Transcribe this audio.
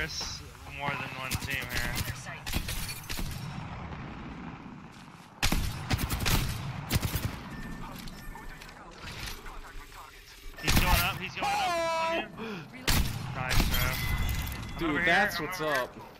There's more than one team here. He's going up. He's going up. On you. Nice, bro. Dude, that's what's up.